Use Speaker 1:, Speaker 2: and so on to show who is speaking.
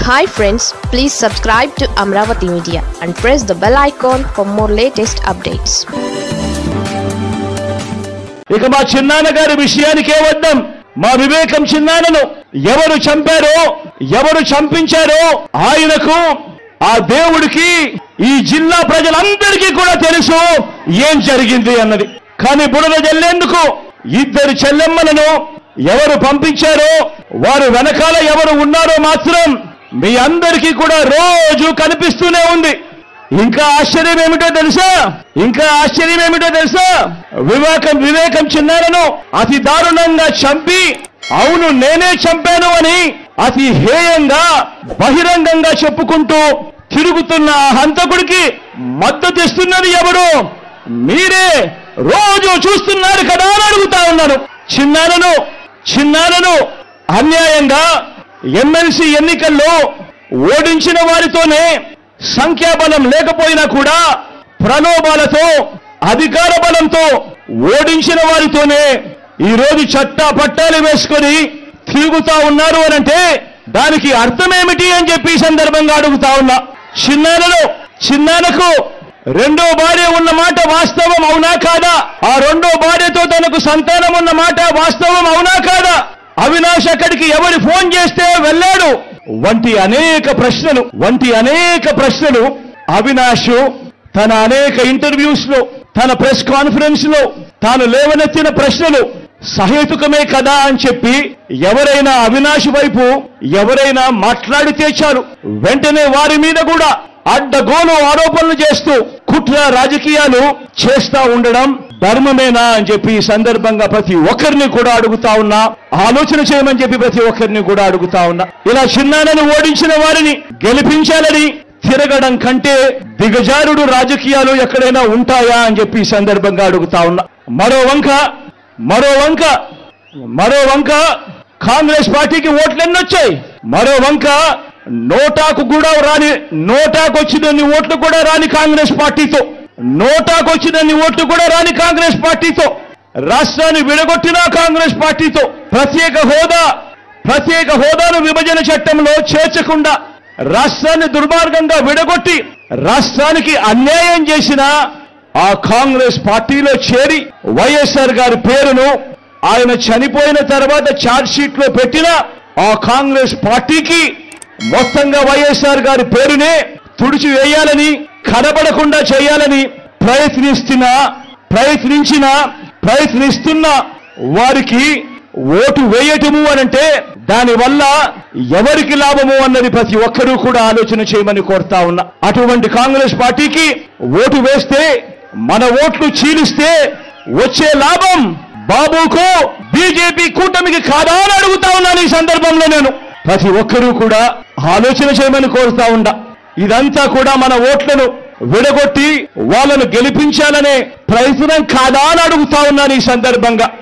Speaker 1: Hi friends, please subscribe to Amravati Media and press the bell icon for more latest updates.
Speaker 2: ఇక మా చిన్నాన్న గారి విషయానికే వద్దాం. మా వివేకం చిన్నాన్నను ఎవరు చంపారో, ఎవరు చంపించారో ఆయనకు, ఆ దేవుడికి, ఈ జిల్లా ప్రజలందరికీ కూడా తెలుసు ఏం జరిగింది అన్నది. కానీ బురద జల్లేందుకు ఇద్దరు చెల్లెమ్మలను ఎవరు పంపించారో, వారు వెనకాల ఎవరు ఉన్నారో మాత్రం మీ అందరికీ కూడా రోజు కనిపిస్తూనే ఉంది. ఇంకా ఆశ్చర్యం ఏమిటో తెలుసా, వివేకం చిన్నారను అతి దారుణంగా చంపి, అవును నేనే చంపాను అని అతి హేయంగా బహిరంగంగా చెప్పుకుంటూ తిరుగుతున్న హంతకుడికి మద్దతు ఇస్తున్నది ఎవరు? మీరే రోజు చూస్తున్నారు కదా అని అడుగుతా ఉన్నాను. చిన్నారను అన్యాయంగా ఎమ్మెల్సీ ఎన్నికల్లో ఓడించిన వారితోనే, సంఖ్యాబలం లేకపోయినా కూడా ప్రలోభాలతో, అధికార బలంతో ఓడించిన వారితోనే ఈరోజు చట్టా పట్టాలు వేసుకొని తిరుగుతా ఉన్నారు అనంటే దానికి అర్థమేమిటి అని చెప్పి సందర్భంగా అడుగుతా ఉన్నా. చిన్నానకు రెండో భార్య ఉన్న మాట వాస్తవం అవునా కాదా? ఆ రెండో భార్యతో తనకు సంతానం ఉన్న మాట వాస్తవం అవునా కాదా? అవినాష్ అక్కడికి ఎవరు ఫోన్ చేస్తే వెళ్ళాడు వంటి అనేక ప్రశ్నలు అవినాష్ తన అనేక ఇంటర్వ్యూస్ లో, తన ప్రెస్ కాన్ఫరెన్స్ లో తాను లేవనెత్తిన ప్రశ్నలు సహేతుకమే కదా అని చెప్పి ఎవరైనా అవినాష్ వైపు ఎవరైనా మాట్లాడితే చాలు వెంటనే వారి మీద కూడా అడ్డగోలు ఆరోపణలు చేస్తూ కుట్ర రాజకీయాలు చేస్తా ఉండడం ధర్మమేనా అని చెప్పి ఈ సందర్భంగా ప్రతి ఒక్కరిని కూడా అడుగుతా ఉన్నా. ఆలోచన చేయమని చెప్పి ప్రతి ఒక్కరిని కూడా అడుగుతా ఉన్నా. ఇలా చిన్నాన్నను ఓడించిన వారిని గెలిపించాలని తిరగడం కంటే దిగజారుడు రాజకీయాలు ఎక్కడైనా ఉంటాయా అని చెప్పి ఈ సందర్భంగా అడుగుతా ఉన్నా. మరో వంక కాంగ్రెస్ పార్టీకి ఓట్లెన్నొచ్చాయి. మరో వంక నోటాకు వచ్చినన్ని ఓట్లు కూడా రాని కాంగ్రెస్ పార్టీతో, రాష్ట్రాన్ని విడగొట్టిన కాంగ్రెస్ పార్టీతో, ప్రత్యేక హోదాను విభజన చట్టంలో చేర్చకుండా రాష్ట్రాన్ని దుర్మార్గంగా విడగొట్టి రాష్ట్రానికి అన్యాయం చేసిన ఆ కాంగ్రెస్ పార్టీలో చేరి వైఎస్ఆర్ గారి పేరును ఆయన చనిపోయిన తర్వాత ఛార్జ్ షీట్ లో పెట్టిన ఆ కాంగ్రెస్ పార్టీకి మొత్తంగా వైఎస్ఆర్ గారి పేరునే తుడిచివేయాలని, కనబడకుండా చేయాలని ప్రయత్నిస్తున్న వారికి ఓటు వేయటము అనంటే దానివల్ల ఎవరికి లాభము అన్నది ప్రతి ఒక్కరూ కూడా ఆలోచన చేయమని కోరుతా ఉన్నా. అటువంటి కాంగ్రెస్ పార్టీకి ఓటు వేస్తే, మన ఓట్లు చీలిస్తే వచ్చే లాభం బాబుకు, బీజేపీ కూటమికి కాదా అని అడుగుతా ఉన్నాను. ఈ సందర్భంలో నేను ప్రతి ఒక్కరూ కూడా ఆలోచన చేయమని కోరుతా ఉండా. ఇదంతా కూడా మన ఓట్లను విడగొట్టి వాళ్ళను గెలిపించాలనే ప్రయత్నం కాదా అని అడుగుతా ఉన్నాను ఈ సందర్భంగా.